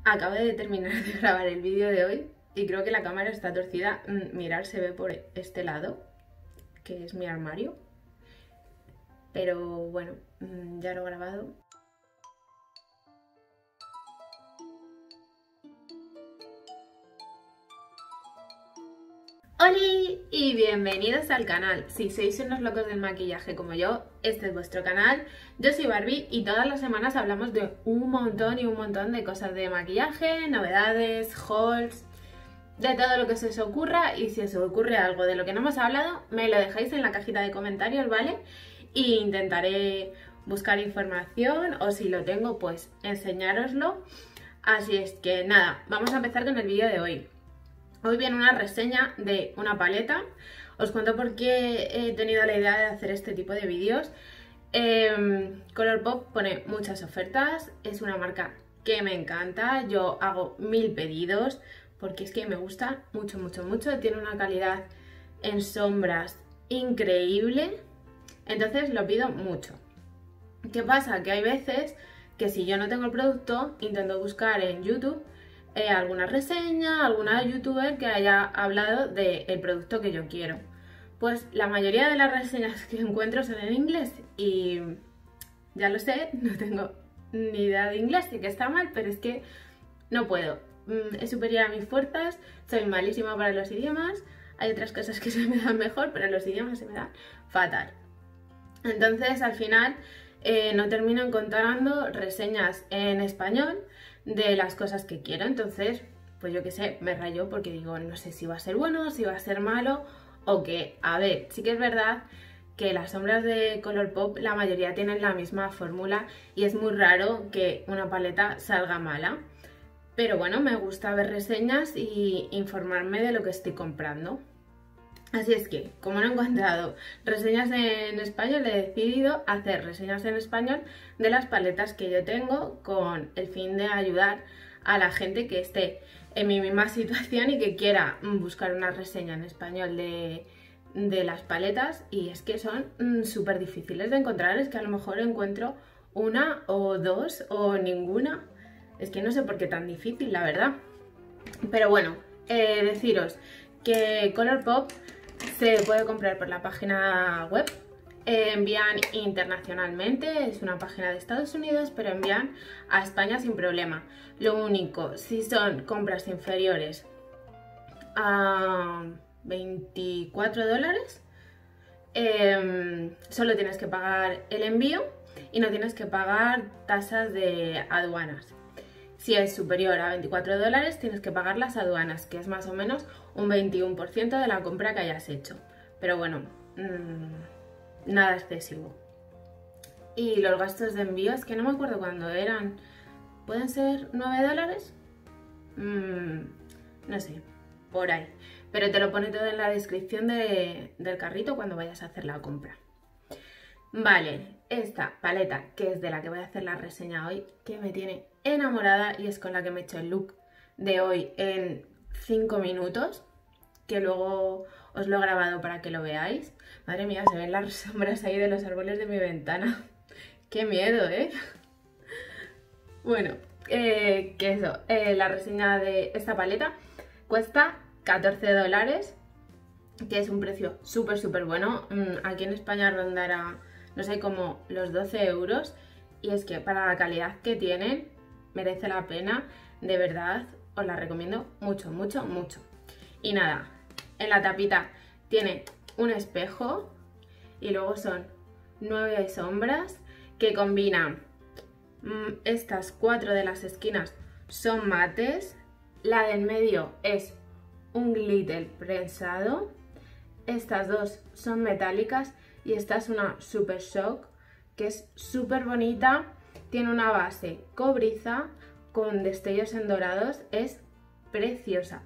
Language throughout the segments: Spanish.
Acabo de terminar de grabar el vídeo de hoy y creo que la cámara está torcida. Mirar, se ve por este lado, que es mi armario. Pero bueno, ya lo he grabado. ¡Hola! Y bienvenidos al canal. Si sois unos locos del maquillaje como yo, este es vuestro canal. Yo soy Barbie y todas las semanas hablamos de un montón de cosas de maquillaje, novedades, hauls, de todo lo que se os ocurra. Y si os ocurre algo de lo que no hemos hablado, me lo dejáis en la cajita de comentarios, ¿vale? Y intentaré buscar información, o si lo tengo, pues enseñároslo. Así es que nada, vamos a empezar con el vídeo de hoy. Hoy viene una reseña de una paleta. Os cuento por qué he tenido la idea de hacer este tipo de vídeos. Colourpop pone muchas ofertas, es una marca que me encanta, yo hago 1000 pedidos porque es que me gusta mucho, tiene una calidad en sombras increíble, entonces lo pido mucho. ¿Qué pasa? Que hay veces que si yo no tengo el producto, intento buscar en YouTube alguna reseña, alguna youtuber que haya hablado del producto que yo quiero. Pues la mayoría de las reseñas que encuentro son en inglés y ya lo sé, no tengo ni idea de inglés, sé que está mal, pero es que no puedo. Es superior a mis fuerzas, soy malísima para los idiomas, hay otras cosas que se me dan mejor, pero los idiomas se me dan fatal. Entonces al final no termino encontrando reseñas en español de las cosas que quiero, entonces pues yo qué sé, me rayo porque digo, no sé si va a ser bueno, si va a ser malo o qué. A ver, sí que es verdad que las sombras de Colourpop la mayoría tienen la misma fórmula y es muy raro que una paleta salga mala, pero bueno, me gusta ver reseñas y informarme de lo que estoy comprando. Así es que, como no he encontrado reseñas en español, he decidido hacer reseñas en español de las paletas que yo tengo, con el fin de ayudar a la gente que esté en mi misma situación y que quiera buscar una reseña en español de las paletas. Y es que son súper difíciles de encontrar, es que a lo mejor encuentro una o dos o ninguna. Es que no sé por qué tan difícil, la verdad. Pero bueno, deciros que Colourpop se puede comprar por la página web, envían internacionalmente, es una página de Estados Unidos, pero envían a España sin problema. Lo único, si son compras inferiores a $24, solo tienes que pagar el envío y no tienes que pagar tasas de aduanas. Si es superior a $24, tienes que pagar las aduanas, que es más o menos un 21% de la compra que hayas hecho. Pero bueno, nada excesivo. Y los gastos de envío, es que no me acuerdo cuándo eran. ¿Pueden ser $9? No sé, por ahí. Pero te lo pone todo en la descripción del carrito cuando vayas a hacer la compra. Vale, esta paleta, que es de la que voy a hacer la reseña hoy, que me tiene enamorada y es con la que me he hecho el look de hoy en 5 minutos, que luego os lo he grabado para que lo veáis. Madre mía, se ven las sombras ahí de los árboles de mi ventana. ¡Qué miedo, eh! Bueno, que eso, la reseña de esta paleta cuesta $14, que es un precio súper bueno. Aquí en España rondará, no sé, como los 12 euros. Y es que para la calidad que tienen, merece la pena, de verdad, os la recomiendo mucho. Y nada, en la tapita tiene un espejo y luego son 9 sombras que combinan. Estas 4 de las esquinas son mates, la del medio es un glitter prensado, estas dos son metálicas y esta es una Super Shock, que es súper bonita, tiene una base cobriza con destellos en dorados, es preciosa.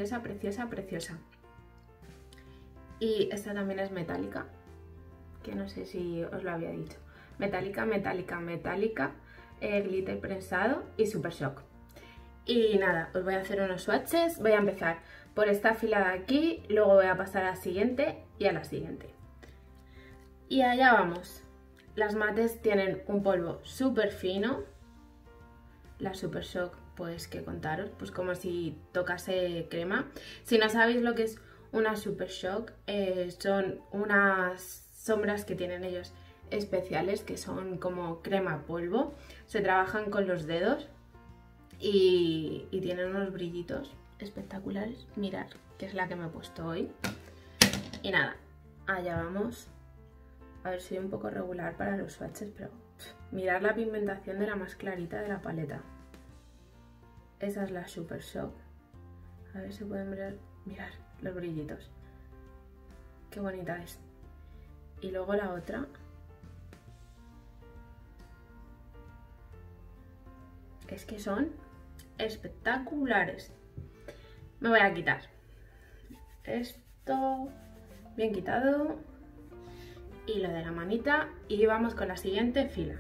Y esta también es metálica, que no sé si os lo había dicho. Metálica, glitter prensado y Super Shock. Y nada, os voy a hacer unos swatches. Voy a empezar por esta fila de aquí, luego voy a pasar a la siguiente y a la siguiente. Y allá vamos. Las mates tienen un polvo súper fino. La Super Shock pues que contaros, pues como si tocase crema. Si no sabéis lo que es una Super Shock, son unas sombras que tienen ellos especiales, que son como crema polvo, se trabajan con los dedos y tienen unos brillitos espectaculares. Mirad, que es la que me he puesto hoy. Y nada, allá vamos. A ver, soy un poco regular para los swatches, pero mirad la pigmentación de la más clarita de la paleta. Esa es la Super Shock. A ver si pueden ver, mirad los brillitos. Qué bonita es. Y luego la otra. Es que son espectaculares. Me voy a quitar esto bien quitado y lo de la manita y vamos con la siguiente fila.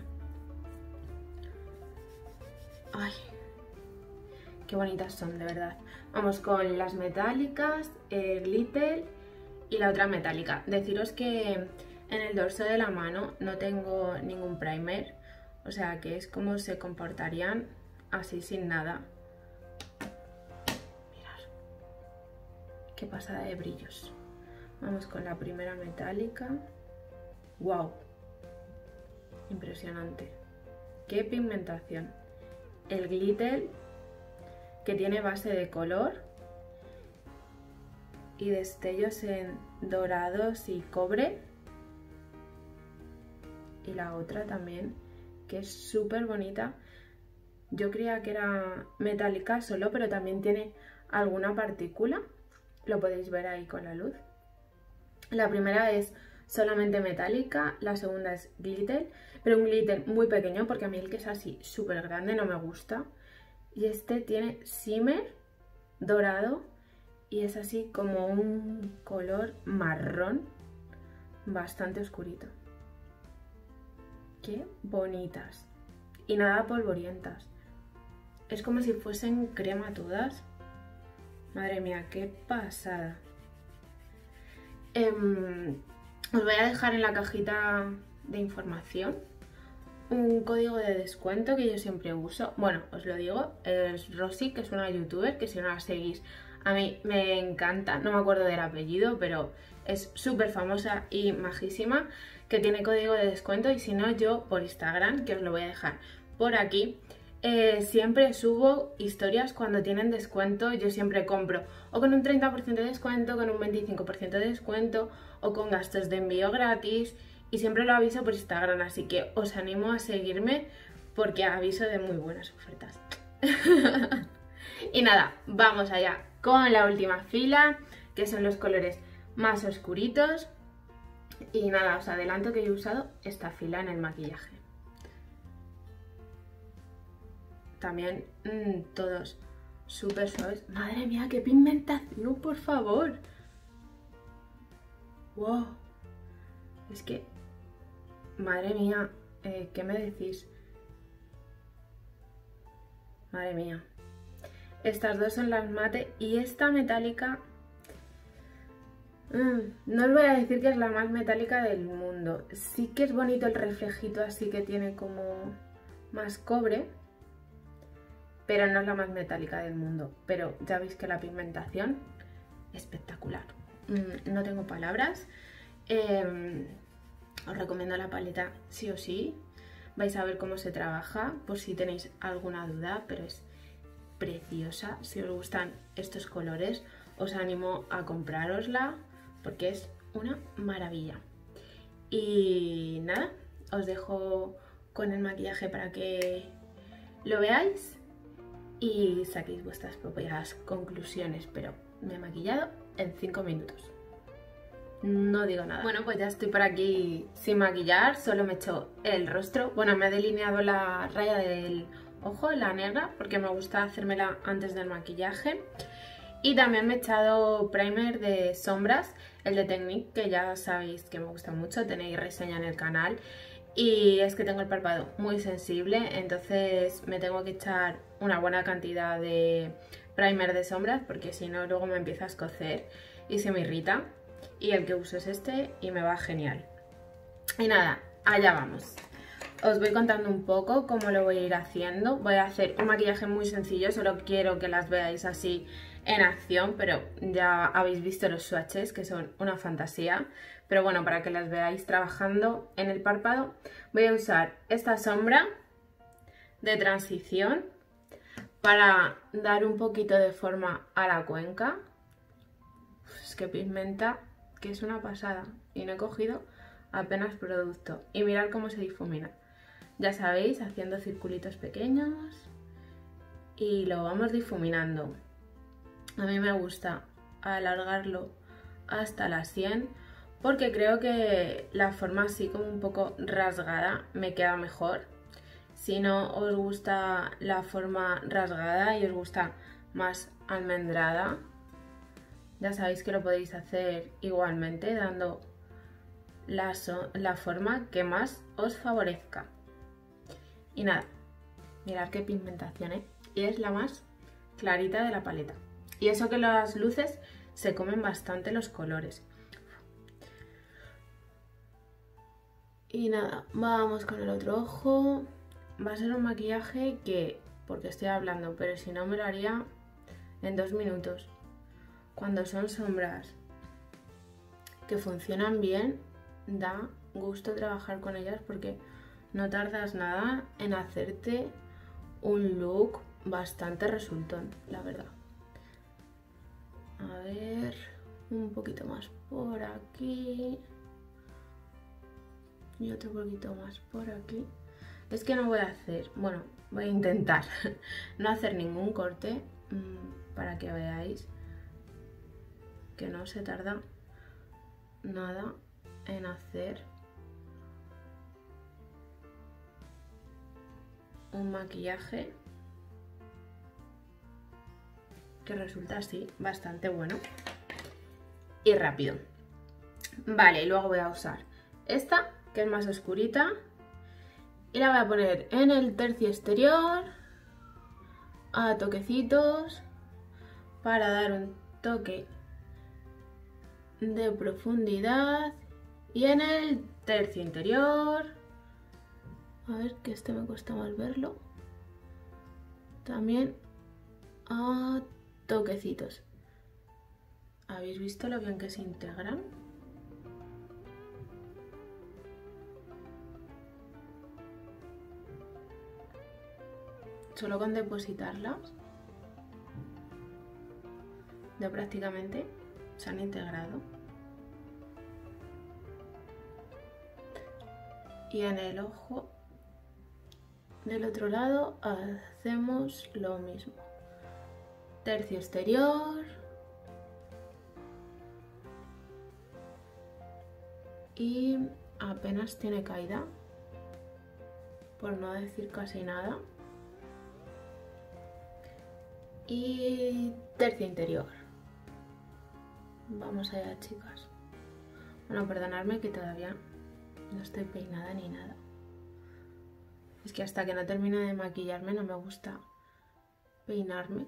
Ay, qué bonitas son, de verdad. Vamos con las metálicas, el glitter y la otra metálica. Deciros que en el dorso de la mano no tengo ningún primer, o sea que es como se comportarían así sin nada. Mirad, qué pasada de brillos. Vamos con la primera metálica. ¡Wow! Impresionante. ¡Qué pigmentación! El glitter, que tiene base de color y destellos en dorados y cobre. Y la otra también, que es súper bonita. Yo creía que era metálica solo, pero también tiene alguna partícula. Lo podéis ver ahí con la luz. La primera es solamente metálica, la segunda es glitter, pero un glitter muy pequeño porque a mí el que es así súper grande no me gusta. Y este tiene shimmer dorado y es así como un color marrón bastante oscurito. Qué bonitas y nada polvorientas. Es como si fuesen crema todas. Madre mía, qué pasada. Os voy a dejar en la cajita de información un código de descuento que yo siempre uso. Bueno, os lo digo, es Rosy, que es una youtuber que si no la seguís a mí me encanta. No me acuerdo del apellido, pero es súper famosa y majísima, que tiene código de descuento. Y si no, yo por Instagram, que os lo voy a dejar por aquí, siempre subo historias cuando tienen descuento. Yo siempre compro o con un 30% de descuento, con un 25% de descuento o con gastos de envío gratis, y siempre lo aviso por Instagram, así que os animo a seguirme porque aviso de muy buenas ofertas. Y nada, vamos allá con la última fila, que son los colores más oscuritos. Y nada, os adelanto que yo he usado esta fila en el maquillaje. También todos súper suaves. Madre mía, qué pigmentación, por favor. Wow. Es que, madre mía, ¿qué me decís? Madre mía. Estas dos son las mate y esta metálica, no os voy a decir que es la más metálica del mundo. Sí que es bonito el reflejito así que tiene como más cobre, pero no es la más metálica del mundo. Pero ya veis que la pigmentación, espectacular. No tengo palabras. Os recomiendo la paleta sí o sí. Vais a ver cómo se trabaja por si tenéis alguna duda, pero es preciosa. Si os gustan estos colores, os animo a comprárosla porque es una maravilla. Y nada, os dejo con el maquillaje para que lo veáis y saquéis vuestras propias conclusiones, pero me he maquillado en 5 minutos. No digo nada. Bueno, pues ya estoy por aquí sin maquillar, solo me he hecho el rostro. Bueno, me he delineado la raya del ojo, la negra, porque me gusta hacérmela antes del maquillaje. Y también me he echado primer de sombras, el de Technique, que ya sabéis que me gusta mucho, tenéis reseña en el canal. Y es que tengo el párpado muy sensible, entonces me tengo que echar una buena cantidad de primer de sombras, porque si no luego me empieza a escocer y se me irrita. Y el que uso es este y me va genial. Y nada, allá vamos. os voy contando un poco cómo lo voy a ir haciendo. Voy a hacer un maquillaje muy sencillo, solo quiero que las veáis así en acción, pero ya habéis visto los swatches que son una fantasía. Pero bueno, para que las veáis trabajando en el párpado, voy a usar esta sombra de transición para dar un poquito de forma a la cuenca. Es que pigmenta, que es una pasada, y no he cogido apenas producto. Y mirad cómo se difumina. Ya sabéis, haciendo circulitos pequeños y lo vamos difuminando. A mí me gusta alargarlo hasta la sien porque creo que la forma así como un poco rasgada me queda mejor. Si no os gusta la forma rasgada y os gusta más almendrada, ya sabéis que lo podéis hacer igualmente dando la forma que más os favorezca. Y nada, mirad qué pigmentación, ¿eh? Y es la más clarita de la paleta. Y eso que las luces se comen bastante los colores. Y nada, vamos con el otro ojo. Va a ser un maquillaje que, porque estoy hablando, pero si no me lo haría en 2 minutos. Cuando son sombras que funcionan bien, da gusto trabajar con ellas porque no tardas nada en hacerte un look bastante resultón, la verdad. A ver, un poquito más por aquí y otro poquito más por aquí. Es que no voy a hacer, bueno, voy a intentar no hacer ningún corte para que veáis que no se tarda nada en hacer un maquillaje que resulta así bastante bueno y rápido. Vale, luego voy a usar esta que es más oscurita y la voy a poner en el tercio exterior a toquecitos para dar un toque de profundidad, y en el tercio interior, a ver que este me cuesta más verlo, también a toquecitos. ¿Habéis visto lo bien que se integran? Solo con depositarlas ya prácticamente se han integrado. Y en el ojo del otro lado hacemos lo mismo. Tercio exterior y apenas tiene caída, por no decir casi nada. Y tercio interior. Vamos allá, chicas. Bueno, perdonadme que todavía no estoy peinada ni nada. Es que hasta que no termine de maquillarme no me gusta peinarme.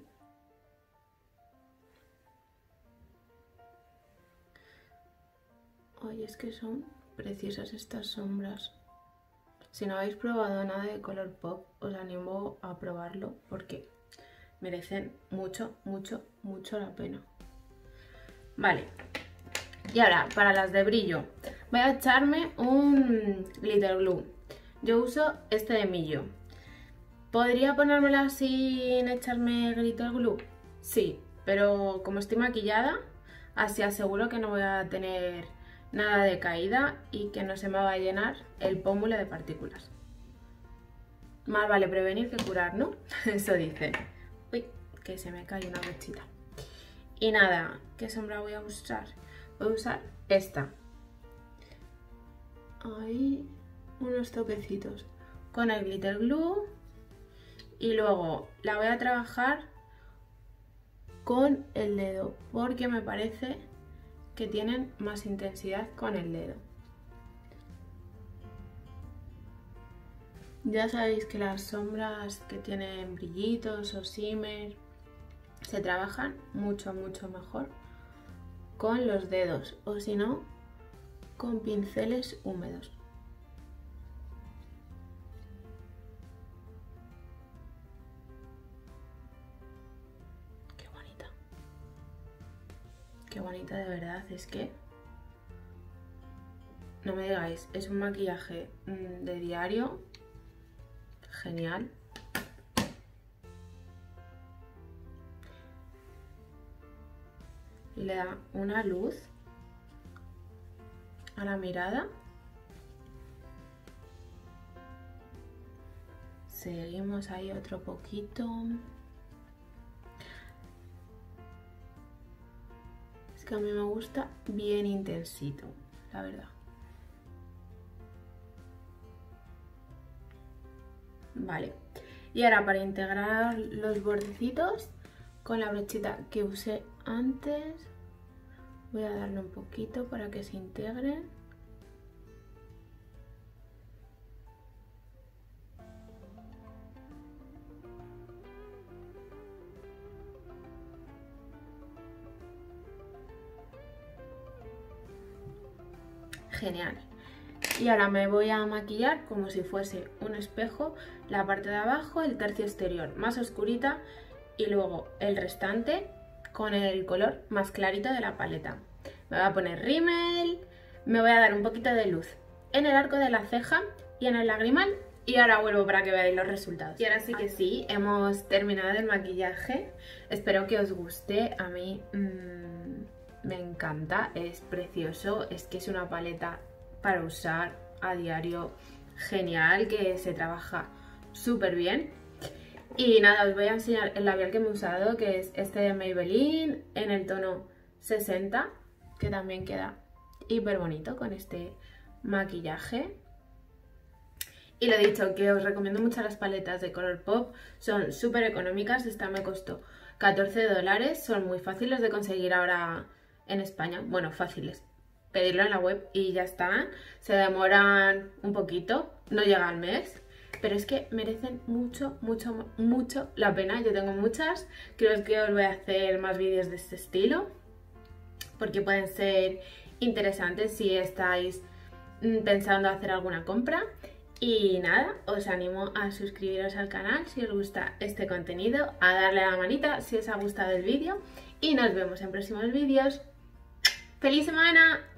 Oye, es que son preciosas estas sombras. Si no habéis probado nada de Colourpop, os animo a probarlo porque merecen mucho, mucho, mucho la pena. Vale, y ahora para las de brillo voy a echarme un glitter glue. Yo uso este de Millo. ¿Podría ponérmela sin echarme glitter glue? Sí, pero como estoy maquillada, así aseguro que no voy a tener nada de caída y que no se me va a llenar el pómulo de partículas. Más vale prevenir que curar, ¿no? Eso dicen. Uy, que se me cae una brochita. Y nada, ¿qué sombra voy a usar? Voy a usar esta. Ahí, unos toquecitos con el glitter glue. Y luego la voy a trabajar con el dedo, porque me parece que tienen más intensidad con el dedo. Ya sabéis que las sombras que tienen brillitos o shimmer se trabajan mucho, mucho mejor con los dedos, o si no, con pinceles húmedos. Qué bonita, de verdad, es que... No me digáis, es un maquillaje de diario. Genial. Le da una luz a la mirada. Seguimos ahí otro poquito. Es que a mí me gusta bien intensito, la verdad. Vale. Y ahora para integrar los bordecitos, con la brochita que usé antes, voy a darle un poquito para que se integren. Genial. Y ahora me voy a maquillar como si fuese un espejo, la parte de abajo, el tercio exterior más oscurita y luego el restante con el color más clarito de la paleta. Me voy a poner rímel, me voy a dar un poquito de luz en el arco de la ceja y en el lagrimal y ahora vuelvo para que veáis los resultados. Y ahora sí que sí, hemos terminado el maquillaje. Espero que os guste. A mí me encanta, es precioso, es que es una paleta para usar a diario genial, que se trabaja súper bien. Y nada, os voy a enseñar el labial que me he usado, que es este de Maybelline en el tono 60, que también queda hiper bonito con este maquillaje. Y lo dicho, que os recomiendo mucho las paletas de Colourpop, son súper económicas. Esta me costó 14 dólares, son muy fáciles de conseguir ahora en España. Bueno, fáciles, pedirlo en la web y ya están. Se demoran un poquito, no llega al mes, pero es que merecen mucho, mucho, mucho la pena. Yo tengo muchas, creo que os voy a hacer más vídeos de este estilo, porque pueden ser interesantes si estáis pensando hacer alguna compra. Y nada, os animo a suscribiros al canal si os gusta este contenido, a darle a la manita si os ha gustado el vídeo y nos vemos en próximos vídeos. ¡Feliz semana!